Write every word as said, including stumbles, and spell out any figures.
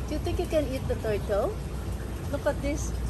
Do you think you can eat the turtle? Look at this.